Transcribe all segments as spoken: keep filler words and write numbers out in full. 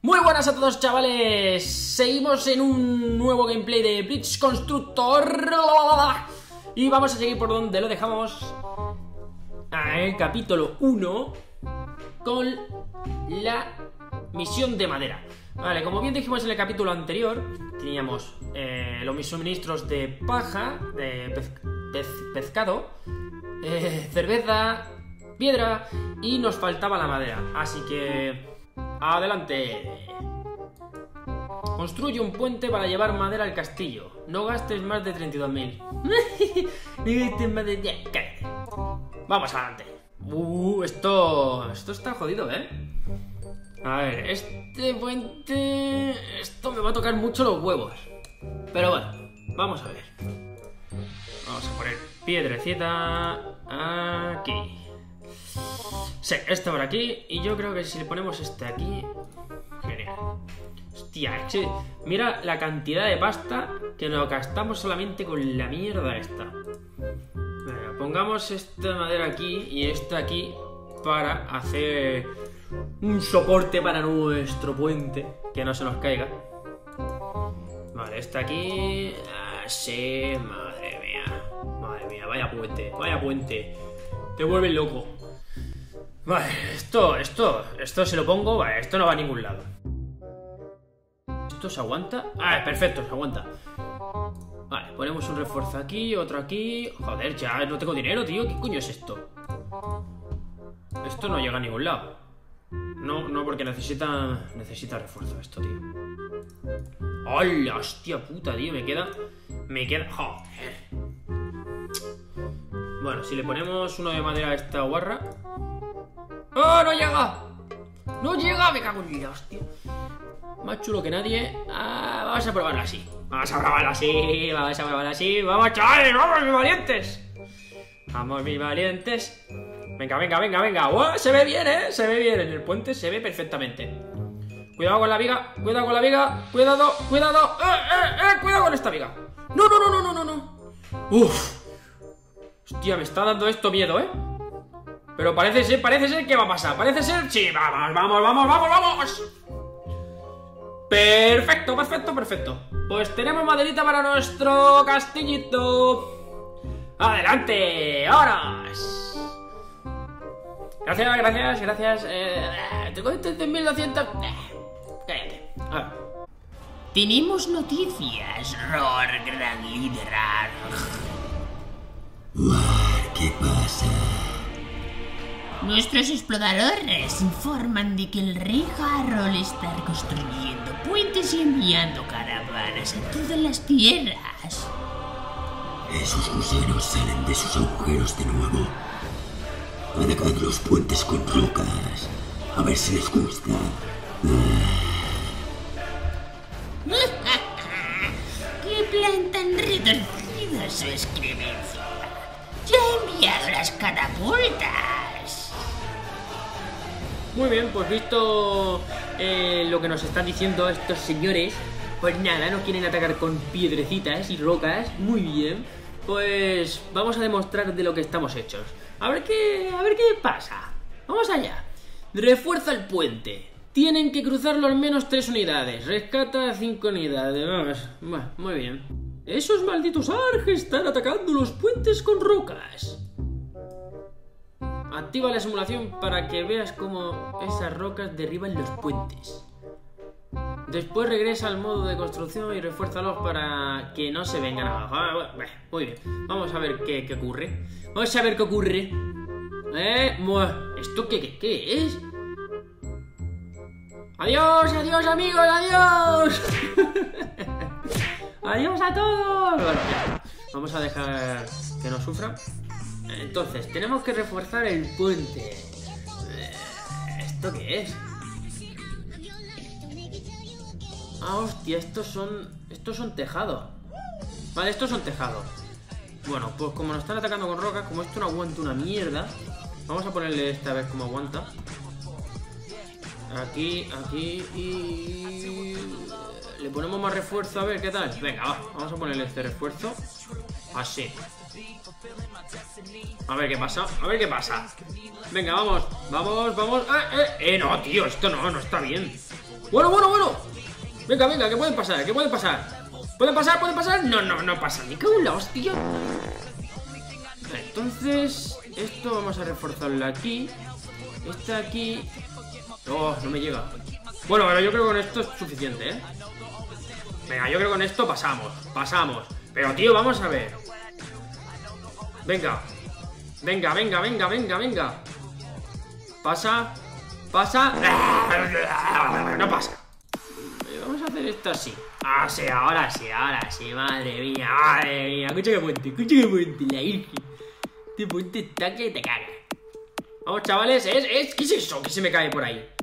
Muy buenas a todos, chavales. Seguimos en un nuevo gameplay de Bridge Constructor y vamos a seguir por donde lo dejamos, en el capítulo uno, con la misión de madera. Vale, como bien dijimos en el capítulo anterior, teníamos eh, los suministros de paja, de pez, pez, pescado, eh, cerveza, piedra y nos faltaba la madera. Así que adelante. Construye un puente para llevar madera al castillo. No gastes más de treinta y dos mil. Vamos adelante. Uh, esto... Esto está jodido, ¿eh? A ver, este puente... Esto me va a tocar mucho los huevos. Pero bueno, vamos a ver. Vamos a poner piedrecita aquí. Sí, este por aquí. Y yo creo que si le ponemos este aquí... Genial. Hostia, es que mira la cantidad de pasta que nos gastamos solamente con la mierda esta. Venga, pongamos esta madera aquí y esta aquí para hacer un soporte para nuestro puente, que no se nos caiga. Vale, esta aquí... Así, madre mía. Madre mía, vaya puente, vaya puente. Te vuelves loco. Vale, esto, esto, esto se lo pongo, vale, esto no va a ningún lado. ¿Esto se aguanta? Ah, perfecto, se aguanta. Vale, ponemos un refuerzo aquí, otro aquí. Joder, ya no tengo dinero, tío. ¿Qué coño es esto? Esto no llega a ningún lado. No, no, porque necesita, necesita refuerzo esto, tío. ¡Hola, hostia puta, tío! Me queda, me queda, joder. Bueno, si le ponemos uno de madera a esta guarra. ¡Oh, no llega! ¡No llega! Me cago en la hostia. Más chulo que nadie. Ah, vamos a probarlo así. Vamos a probarlo así. Vamos a probarlo así. ¡Vamos, chavales! ¡Vamos, mis valientes! ¡Vamos, mis valientes! Venga, venga, venga, venga. ¡Oh, se ve bien, eh! Se ve bien. En el puente se ve perfectamente. Cuidado con la viga. Cuidado con la viga. Cuidado, cuidado. ¡Eh, eh, eh! Cuidado con esta viga. ¡No, no, no, no, no, no! ¡Uf! Hostia, me está dando esto miedo, eh. Pero parece ser, parece ser que va a pasar. Parece ser... Sí, vamos, vamos, vamos, vamos, vamos. Perfecto, perfecto, perfecto. Pues tenemos maderita para nuestro castillito. ¡Adelante! ¡Vámonos! Gracias, gracias, gracias. Eh, tengo tres mil doscientos... Cállate. A ver. Tenemos noticias, Roar, gran líder. ¿Qué pasa? Nuestros exploradores informan de que el rey Harold está construyendo puentes y enviando caravanas a todas las tierras. Esos gusanos salen de sus agujeros de nuevo. Atacad los puentes con rocas. A ver si les gusta. ¡Qué plan tan retorcido, su excremento! ¡Ya he enviado las catapultas! Muy bien, pues visto eh, lo que nos están diciendo estos señores, pues nada, nos quieren atacar con piedrecitas y rocas. Muy bien, pues vamos a demostrar de lo que estamos hechos. A ver qué, a ver qué pasa. Vamos allá. Refuerza el puente. Tienen que cruzarlo al menos tres unidades. Rescata cinco unidades. Vamos, bueno, muy bien. Esos malditos arges están atacando los puentes con rocas. Activa la simulación para que veas cómo esas rocas derriban los puentes. Después regresa al modo de construcción y refuérzalos para que no se vengan abajo. Ah, bueno, muy bien. Vamos a ver qué, qué ocurre. Vamos a ver qué ocurre. ¿Eh? ¿Esto qué, qué, qué es? Adiós, adiós amigos, adiós. Adiós a todos. Bueno, ya. Vamos a dejar que no sufran. Entonces, tenemos que reforzar el puente. ¿Esto qué es? Ah, hostia, estos son... Estos son tejados. Vale, estos son tejados. Bueno, pues como nos están atacando con rocas, como esto no aguanta una mierda, vamos a ponerle esta vez como aguanta. Aquí, aquí y... Le ponemos más refuerzo, a ver qué tal. Venga, va, vamos a ponerle este refuerzo. Así. A ver qué pasa, a ver qué pasa. Venga, vamos, vamos, vamos. Eh, eh, eh no, tío, esto no, no está bien. Bueno, bueno, bueno. Venga, venga, ¿qué pueden pasar? ¿Qué pueden pasar? ¿Pueden pasar? ¿Pueden pasar? No, no, no pasa. Me cago en la hostia. Entonces, esto vamos a reforzarlo aquí. Este aquí. Oh, no me llega. Bueno, pero yo creo que con esto es suficiente, ¿eh? Venga, yo creo que con esto pasamos. Pasamos. Pero, tío, vamos a ver. Venga. Venga, venga, venga, venga, venga. Pasa. Pasa. No pasa. Vamos a hacer esto así. Ah, sí, ahora sí, ahora sí. Madre mía, madre mía. Escucha que puente, escucha que puente, la virgen. Este puente está que te caga. Vamos, chavales, es, es, ¿qué es eso que se me cae por ahí?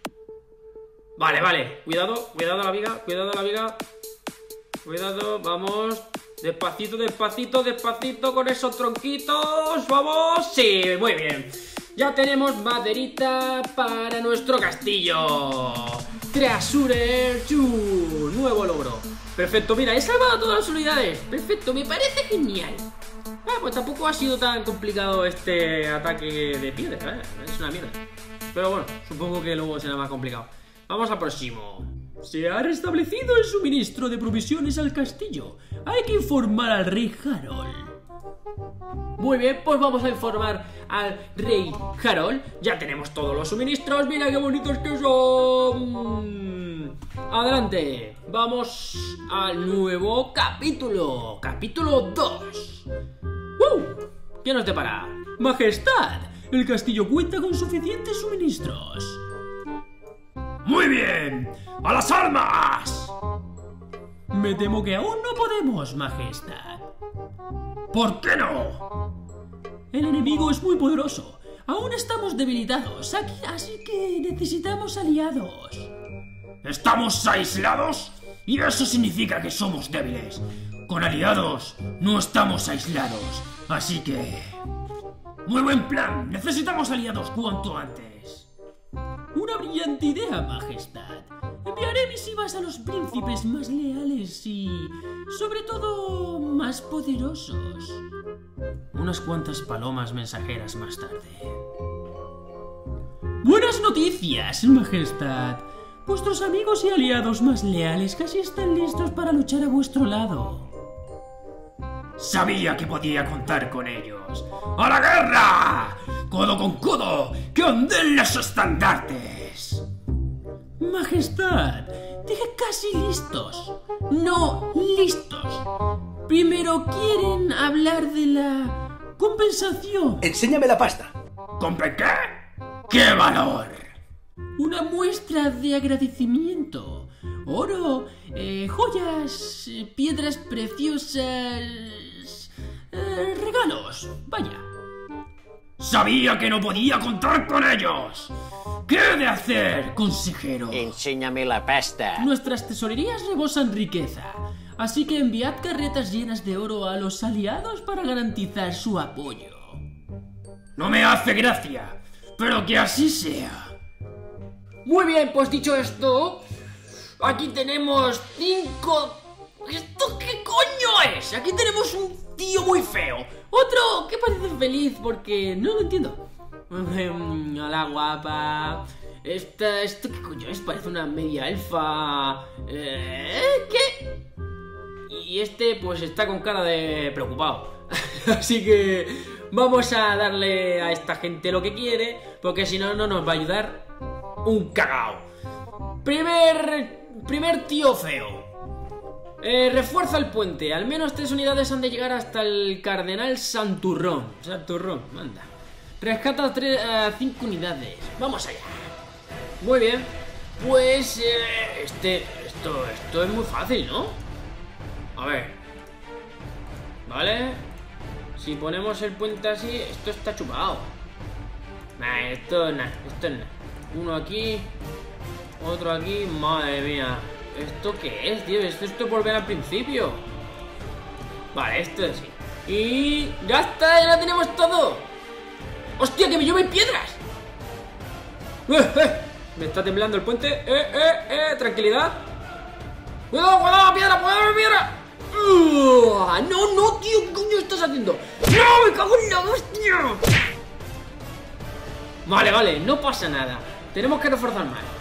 Vale, vale, cuidado, cuidado la viga, cuidado la viga. Cuidado, vamos. Despacito, despacito, despacito con esos tronquitos. Vamos, sí, muy bien. Ya tenemos maderita para nuestro castillo. Treasure Chu, nuevo logro. Perfecto, mira, he salvado a todas las unidades. Perfecto, me parece genial. Ah, pues tampoco ha sido tan complicado este ataque de piedra, ¿eh? Es una mierda. Pero bueno, supongo que luego será más complicado. Vamos al próximo. Se ha restablecido el suministro de provisiones al castillo. Hay que informar al rey Harold. Muy bien, pues vamos a informar al rey Harold. Ya tenemos todos los suministros. Mira qué bonitos que son. Adelante. Vamos al nuevo capítulo. Capítulo dos. ¡Uh! ¿Qué nos depara? Majestad, el castillo cuenta con suficientes suministros. ¡Muy bien! ¡A las armas! Me temo que aún no podemos, majestad. ¿Por qué no? El enemigo es muy poderoso. Aún estamos debilitados aquí, así que necesitamos aliados. ¿Estamos aislados? Y eso significa que somos débiles. Con aliados no estamos aislados, así que... Muy buen plan. Necesitamos aliados cuanto antes. Una brillante idea, majestad. Enviaré misivas a los príncipes más leales y, sobre todo, más poderosos. Unas cuantas palomas mensajeras más tarde. Buenas noticias, majestad. Vuestros amigos y aliados más leales casi están listos para luchar a vuestro lado. Sabía que podía contar con ellos. ¡A la guerra! ¡Codo con codo! ¡Que onden los estandartes! Majestad, dije casi listos. No listos. Primero quieren hablar de la compensación. Enséñame la pasta. ¿Compen qué? ¡Qué valor! Una muestra de agradecimiento. Oro, eh, joyas, eh, piedras preciosas... Eh, regalos, vaya. Sabía que no podía contar con ellos. ¿Qué he de hacer, consejero? Enséñame la pasta. Nuestras tesorerías rebosan riqueza, así que enviad carretas llenas de oro a los aliados para garantizar su apoyo. No me hace gracia, pero que así sea. Muy bien, pues dicho esto, aquí tenemos cinco... ¿Esto qué coño es? Aquí tenemos un tío muy feo. Otro que parece feliz porque no lo entiendo. Hola, guapa. Esta, ¿Esto qué coño es? Parece una media elfa. ¿Eh? ¿Qué? Y este pues está con cara de preocupado. Así que vamos a darle a esta gente lo que quiere, porque si no, no nos va a ayudar un cagao. Primer, primer tío feo. Eh, refuerza el puente. Al menos tres unidades han de llegar hasta el Cardenal Santurrón. Santurrón, manda. Rescata tres, uh, cinco unidades. Vamos allá. Muy bien. Pues eh, este, esto, esto es muy fácil, ¿no? A ver. Vale. Si ponemos el puente así, esto está chupado. Nah, esto nada, esto es nada. Uno aquí, otro aquí. Madre mía. ¿Esto qué es, tío? Esto es volver al principio. Vale, esto es así. Y ya está, ya lo tenemos todo. ¡Hostia, que me llueven piedras! ¡Eh, eh! Me está temblando el puente. ¡Eh, eh, eh! Tranquilidad. ¡Cuidado, cuidado, piedra, cuidado, piedra! Uh, ¡No, no, tío! ¿Qué coño estás haciendo? ¡No, me cago en la hostia! Vale, vale, no pasa nada. Tenemos que reforzar más.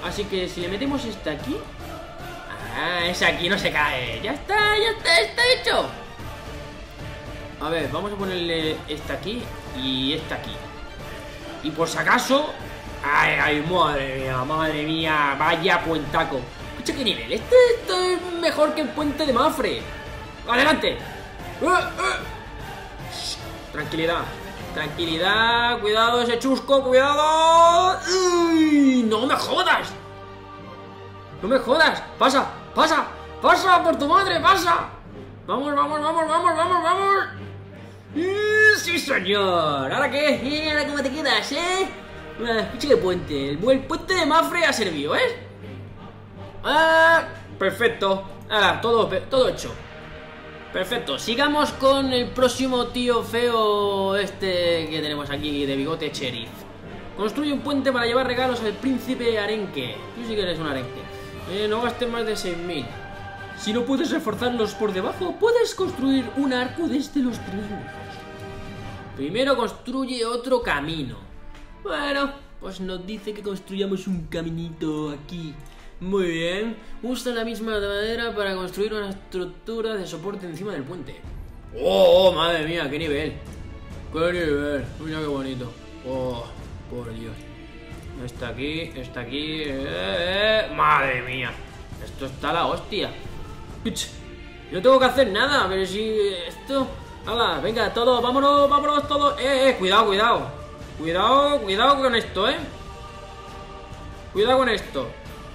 Así que si le metemos este aquí... Ah, ese aquí no se cae. Ya está, ya está, está hecho. A ver, vamos a ponerle este aquí y este aquí. Y por si acaso... Ay, ay, madre mía, madre mía. Vaya puentaco. Escucha, ¿qué nivel? Este, esto es mejor que el puente de Mafre. Adelante. Uh, uh. Tranquilidad. Tranquilidad. Cuidado ese chusco. Cuidado. Uy, no me jodas. No me jodas. Pasa, pasa, pasa por tu madre, pasa. Vamos, vamos, vamos, vamos, vamos, vamos. Sí, señor. ¿Ahora qué? ¿Ahora cómo te quedas, eh? Escucha que puente. El, el puente de Mafre ha servido, ¿eh? Ah, perfecto. Ahora, todo, todo hecho. Perfecto. Sigamos con el próximo tío feo este que tenemos aquí de bigote sheriff. Construye un puente para llevar regalos al príncipe arenque. Tú sí que eres un arenque. Eh, no gastes más de seis mil. Si no puedes reforzarlos por debajo, puedes construir un arco desde los triángulos. Primero construye otro camino. Bueno, pues nos dice que construyamos un caminito aquí. Muy bien. Usa la misma madera para construir una estructura de soporte encima del puente. ¡Oh, oh madre mía! ¡Qué nivel! ¡Qué nivel! Mira qué bonito. ¡Oh, por Dios! Está aquí, está aquí. Eh, eh. ¡Madre mía! Esto está la hostia. No tengo que hacer nada, pero si esto... ¡Hala! Venga, todos, vámonos, vámonos todos. ¡Eh, eh! Cuidado, cuidado. Cuidado, cuidado con esto, ¿eh? Cuidado con esto.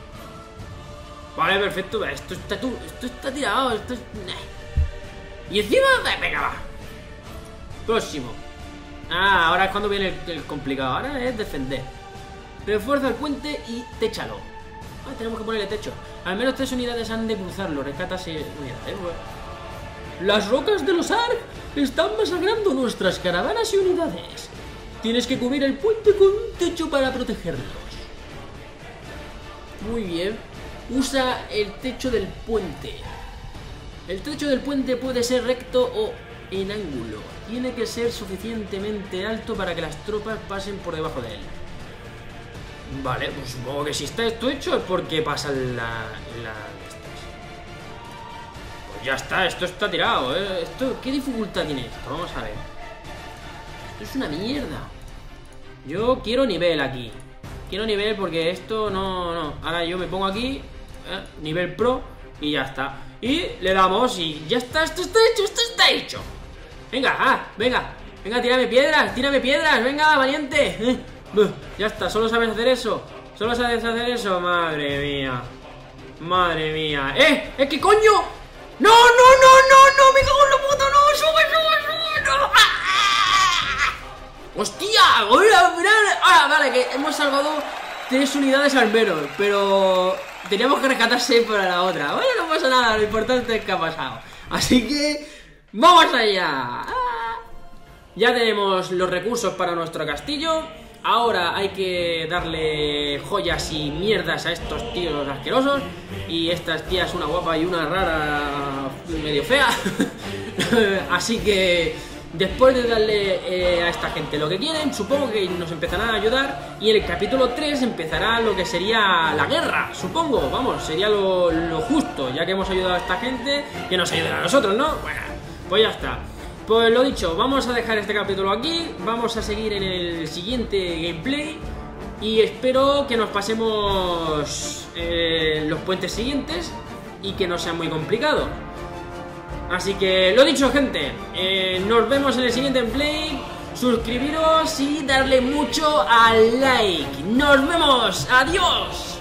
Vale, perfecto. Esto está tú, esto está tirado. Esto es... Y encima... Venga, va. Próximo. Ah, ahora es cuando viene el, el complicado. Ahora es defender. Refuerza el puente y téchalo. Ah, tenemos que ponerle techo. Al menos tres unidades han de cruzarlo. Rescata seis unidades. Bueno. Las rocas de los Ark están masacrando nuestras caravanas y unidades. Tienes que cubrir el puente con un techo para protegerlos. Muy bien. Usa el techo del puente. El techo del puente puede ser recto o en ángulo. Tiene que ser suficientemente alto para que las tropas pasen por debajo de él. Vale, pues supongo que si está esto hecho es porque pasa la... la... Pues ya está, esto está tirado, ¿eh? Esto, ¿qué dificultad tiene esto? Vamos a ver. Esto es una mierda. Yo quiero nivel aquí. Quiero nivel porque esto no... no. Ahora yo me pongo aquí, eh, nivel pro, y ya está. Y le damos y ya está, esto está hecho, esto está hecho. Venga, ah, venga. Venga, tírame piedras, tírame piedras, venga, valiente. Eh. Ya está, solo sabes hacer eso. Solo sabes hacer eso, madre mía. Madre mía. ¡Eh! ¡Eh, qué coño! ¡No, no, no, no, no! ¡Me cago en la puta! ¡No! ¡Sube, sube, sube! ¡No! ¡Ah! ¡Hostia! ¡Hola, mirad! Ah, vale, que hemos salvado tres unidades al menos. Pero teníamos que rescatar seis para la otra. Bueno, no pasa nada, lo importante es que ha pasado. Así que... ¡vamos allá! Ah. Ya tenemos los recursos para nuestro castillo. Ahora hay que darle joyas y mierdas a estos tíos asquerosos. Y estas tías, una guapa y una rara medio fea. Así que después de darle eh, a esta gente lo que quieren, supongo que nos empezarán a ayudar. Y en el capítulo tres empezará lo que sería la guerra, supongo. Vamos, sería lo, lo justo, ya que hemos ayudado a esta gente, que nos ayuden a nosotros, ¿no? Bueno, pues ya está. Pues lo dicho, vamos a dejar este capítulo aquí. Vamos a seguir en el siguiente gameplay. Y espero que nos pasemos eh, los puentes siguientes y que no sea muy complicado. Así que lo dicho, gente, eh, nos vemos en el siguiente gameplay. Suscribiros y darle mucho al like. Nos vemos, adiós.